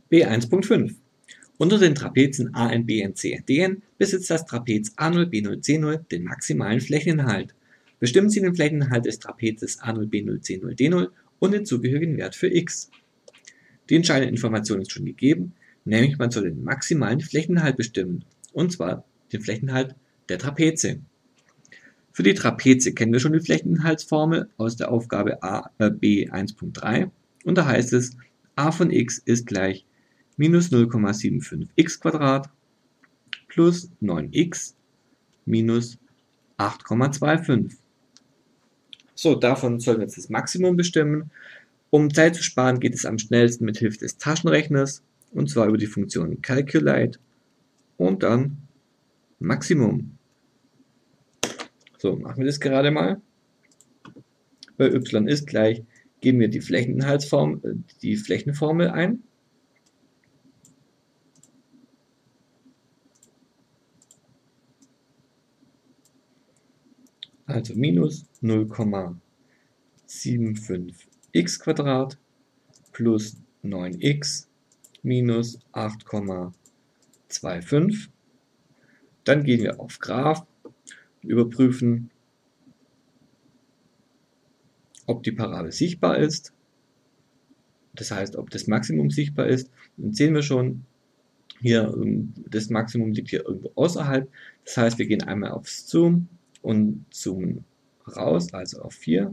B1.5. Unter den Trapezen AN, BN, CN, DN besitzt das Trapez A0, B0, C0 den maximalen Flächeninhalt. Bestimmen Sie den Flächeninhalt des Trapezes A0, B0, C0, D0 und den zugehörigen Wert für x. Die entscheidende Information ist schon gegeben, nämlich man soll den maximalen Flächeninhalt bestimmen, und zwar den Flächeninhalt der Trapeze. Für die Trapeze kennen wir schon die Flächeninhaltsformel aus der Aufgabe B1.3 und da heißt es, a von x ist gleich minus 0,75x² plus 9x minus 8,25. So, davon sollen wir jetzt das Maximum bestimmen. Um Zeit zu sparen, geht es am schnellsten mit Hilfe des Taschenrechners, und zwar über die Funktion Calculate und dann Maximum. So, machen wir das gerade mal. Bei y ist gleich, geben wir die Flächenformel ein. Also minus 0,75x² plus 9x minus 8,25. Dann gehen wir auf Graph, überprüfen, ob die Parabel sichtbar ist. Das heißt, ob das Maximum sichtbar ist. Dann sehen wir schon, hier das Maximum liegt hier irgendwo außerhalb. Das heißt, wir gehen einmal auf Zoom und zoomen raus, also auf 4.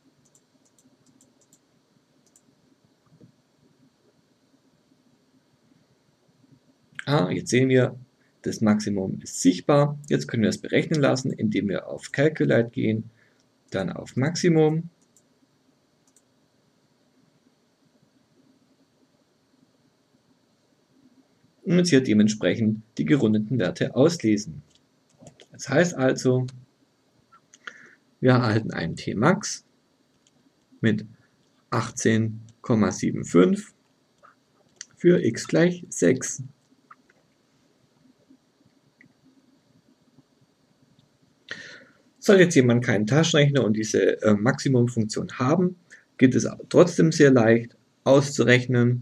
Jetzt sehen wir, das Maximum ist sichtbar. Jetzt können wir es berechnen lassen, indem wir auf Calculate gehen, dann auf Maximum. Und uns hier dementsprechend die gerundeten Werte auslesen. Das heißt also, wir erhalten einen Tmax mit 18,75 für x gleich 6. Soll jetzt jemand keinen Taschenrechner und diese Maximumfunktion haben, geht es trotzdem sehr leicht auszurechnen.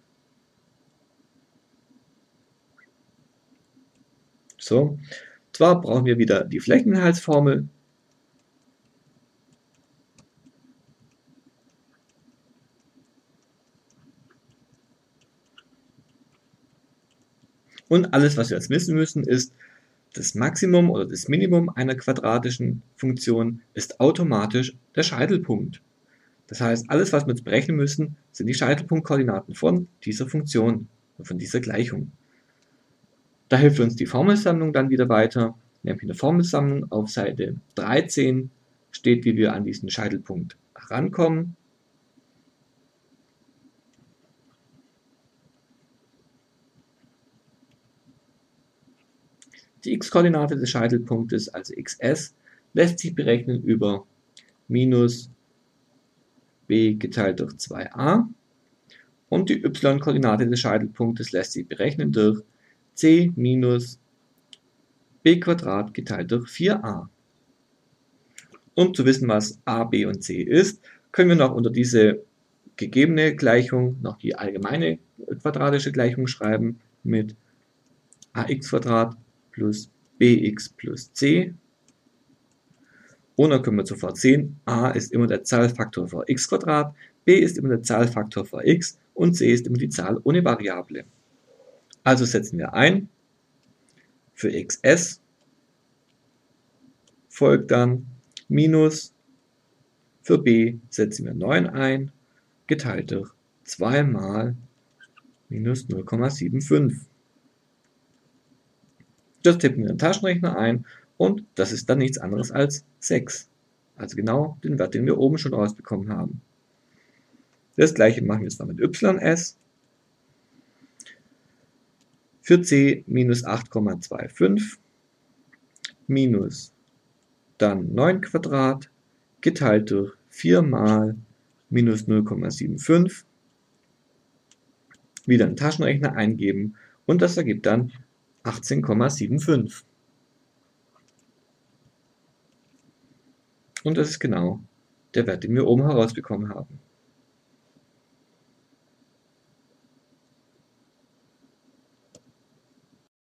So, zwar brauchen wir wieder die Flächeninhaltsformel. Und alles, was wir jetzt wissen müssen, ist, das Maximum oder das Minimum einer quadratischen Funktion ist automatisch der Scheitelpunkt. Das heißt, alles, was wir jetzt berechnen müssen, sind die Scheitelpunktkoordinaten von dieser Funktion, von dieser Gleichung. Da hilft uns die Formelsammlung dann wieder weiter, nämlich in der Formelsammlung auf Seite 13 steht, wie wir an diesen Scheitelpunkt rankommen. Die x-Koordinate des Scheitelpunktes, also xs, lässt sich berechnen über minus b geteilt durch 2a und die y-Koordinate des Scheitelpunktes lässt sich berechnen durch c minus b² geteilt durch 4a. Um zu wissen, was a, b und c ist, können wir noch unter diese gegebene Gleichung noch die allgemeine quadratische Gleichung schreiben mit ax² plus bx plus c. Und dann können wir sofort sehen, a ist immer der Zahlfaktor vor x², b ist immer der Zahlfaktor vor x und c ist immer die Zahl ohne Variable. Also setzen wir ein, für xs folgt dann minus, für b setzen wir 9 ein, geteilt durch 2 mal minus 0,75. Das tippen wir in den Taschenrechner ein und das ist dann nichts anderes als 6. Also genau den Wert, den wir oben schon rausbekommen haben. Das gleiche machen wir jetzt noch mit ys. Für c minus 8,25 minus dann 9² geteilt durch 4 mal minus 0,75. Wieder einen Taschenrechner eingeben und das ergibt dann 18,75. Und das ist genau der Wert, den wir oben herausbekommen haben.